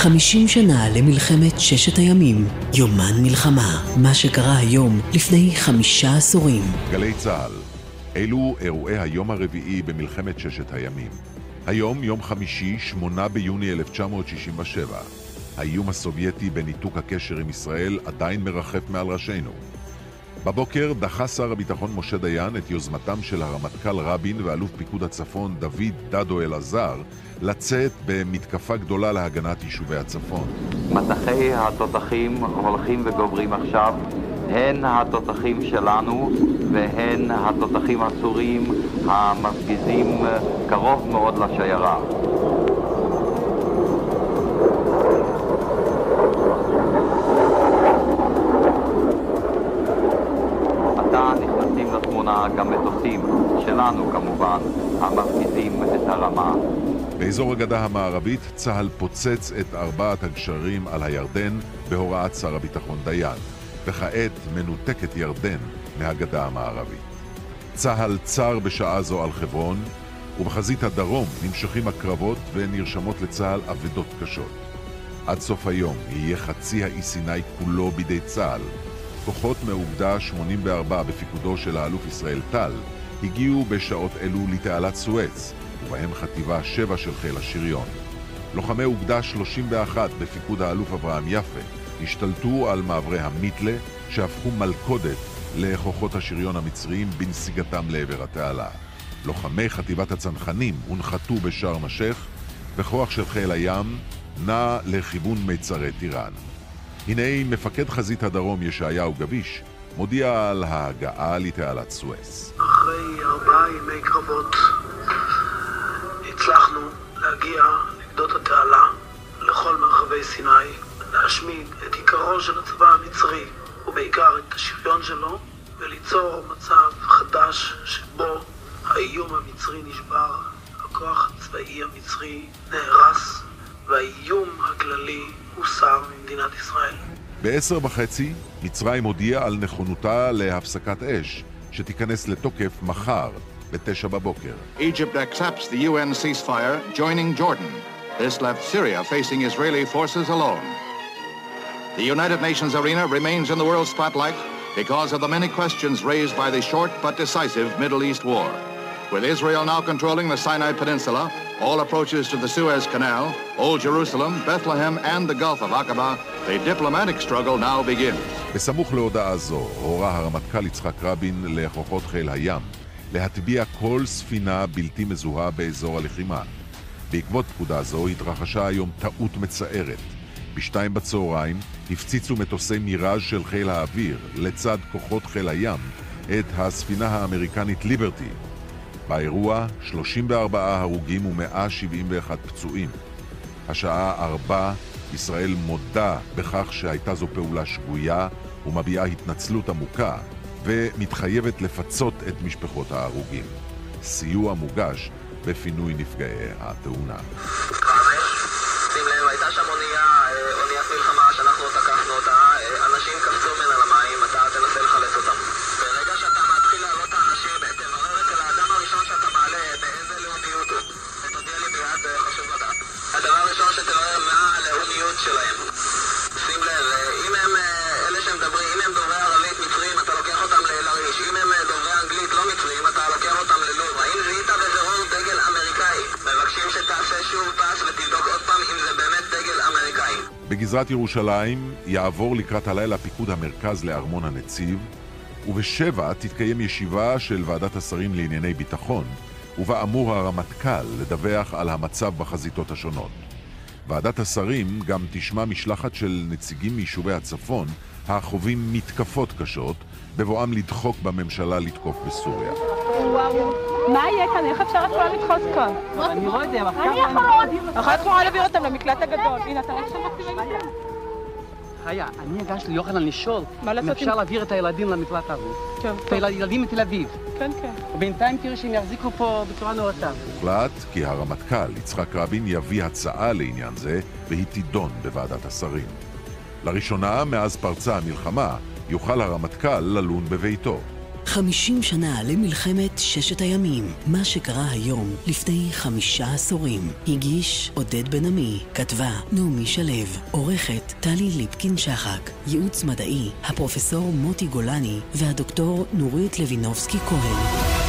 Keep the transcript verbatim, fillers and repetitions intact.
חמישים שנה למלחמת ששת הימים, יומן מלחמה, מה שקרה היום לפני חמישה עשורים. גלי צהל, אלו אירועי היום הרביעי במלחמת ששת הימים. היום, יום חמישי, שמונה ביוני אלף תשע מאות שישים ושבע. האיום הסובייטי בניתוק הקשר עם ישראל עדיין מרחף מעל ראשינו. בבוקר דחה שר הביטחון משה דיין את יוזמתם של הרמטכ"ל רבין ואלוף פיקוד הצפון דוד דדו אלעזר לצאת במתקפה גדולה להגנת יישובי הצפון. מטחי התותחים הולכים וגוברים עכשיו, הן התותחים שלנו והן התותחים הסוריים המפגיזים קרוב מאוד לשיירה. עתה נכנסים לתמונה גם מטוסים שלנו כמובן, המפגיזים את הרמה. באזור הגדה המערבית צהל פוצץ את ארבעת הגשרים על הירדן בהוראת שר הביטחון דיין, וכעת מנותקת ירדן מהגדה המערבית. צהל צר בשעה זו על חברון, ובחזית הדרום נמשכים הקרבות ונרשמות לצהל אבדות קשות. עד סוף היום יהיה חצי האי סיני כולו בידי צהל. כוחות מאוגדה שמונים וארבע בפיקודו של האלוף ישראל טל הגיעו בשעות אלו לתעלת סואץ, ובהם חטיבה שבע של חיל השריון. לוחמי אוגדה שלושים ואחת בפיקוד האלוף אברהם יפה השתלטו על מעברי המיתלה שהפכו מלכודת לכוחות השריון המצריים בנסיגתם לעבר התעלה. לוחמי חטיבת הצנחנים הונחתו בשארם א-שייח, וכוח של חיל הים נע לכיוון מיצרי טיראן. הנה מפקד חזית הדרום ישעיהו גביש מודיע על ההגעה לתעלת סואץ. אחרי ארבעה ימי קרבות הצלחנו להגיע לגדות התעלה לכל מרחבי סיני, להשמיד את עיקרו של הצבא המצרי ובעיקר את השריון שלו, וליצור מצב חדש שבו האיום המצרי נשבר, הכוח הצבאי המצרי נהרס והאיום הכללי הוסר ממדינת ישראל. בעשר וחצי מצרים הודיעה על נכונותה להפסקת אש שתיכנס לתוקף מחר בתשע בבוקר. Egypt accepts the U N ceasefire, joining Jordan. This left Syria facing Israeli forces alone. The United Nations arena remains in the world spotlight because of the many questions raised by the short but decisive Middle East war. With Israel now controlling the Sinai Peninsula, all approaches to the Suez Canal, Old Jerusalem, Bethlehem and the Gulf of Aqaba, the diplomatic struggle now begins. בסמוך להודעה זו הורה הרמטכ"ל יצחק רבין לכוחות חיל הים להטביע כל ספינה בלתי מזוהה באזור הלחימה. בעקבות פקודה זו התרחשה היום טעות מצערת. בשתיים בצהריים הפציצו מטוסי מיראז' של חיל האוויר לצד כוחות חיל הים את הספינה האמריקנית ליברטי. באירוע שלושים וארבעה הרוגים ו-מאה שבעים ואחת פצועים. השעה ארבע, ישראל מודה בכך שהייתה זו פעולה שגויה ומביעה התנצלות עמוקה ומתחייבת לפצות את משפחות ההרוגים. סיוע מוגש בפינוי נפגעי התאונה. שים לב, הייתה שם אונייה, אוניית מלחמה שאנחנו תקפנו אותה, אנשים קפצו מן על המים, אתה תנסה לחלץ אותם. ברגע שאתה מתחיל לעלות את האנשים, תברר אצל האדם הראשון שאתה מעלה באיזה לאומיות הוא. ותודיע לי ביד, חשוב לדעת. הדבר הראשון שתברר מה הלאומיות שלהם. שים לב, אם הם אלה שמדברים, אם הם דוברי ערבית מצרים, אתה לוקח אותם לאל-עריש. אם הם דוברי אנגלית לא מצרים, אתה לוקח אותם ללוב. האם זיהית בזרור דגל אמריקאי? מבקשים שתעשה שוב פס ותבדוק עוד פעם אם זה באמת דגל אמריקאי. בגזרת ירושלים יעבור לקראת הלילה פיקוד המרכז לארמון הנציב, ובשבע תתקיים ישיבה של ועדת השרים לענייני ביטחון, ובה אמור הרמטכ"ל לדווח על המצב בחזיתות השונות. ועדת השרים גם תשמע משלחת של נציגים מיישובי הצפון החווים מתקפות קשות בבואם לדחוק בממשלה לתקוף בסוריה. וואו, מה יהיה כאן? איך אפשר את כולם לדחוס כאן? אני לא יודע, אני יכולה להעביר אותם למקלט הגדול. הנה, אתה רואה שם מקסימום? חיה, אני הגשתי ליוחנן לשאול אם אפשר עם... להעביר את הילדים למקלט הזה. כן, את הילדים מתל אביב. כן, כן. ובינתיים תראו שהם יחזיקו פה בצורה נאותה. הוחלט כי הרמטכ"ל יצחק רבין יביא הצעה לעניין זה והיא תידון בוועדת השרים. לראשונה מאז פרצה המלחמה יוכל הרמטכ"ל ללון בביתו. חמישים שנה למלחמת ששת הימים. מה שקרה היום לפני חמישה עשורים. הגיש עודד בן עמי, כתבה נעמי שלו, עורכת טלי ליפקין שחק, ייעוץ מדעי הפרופסור מוטי גולני והדוקטור נורית לוינובסקי כהן.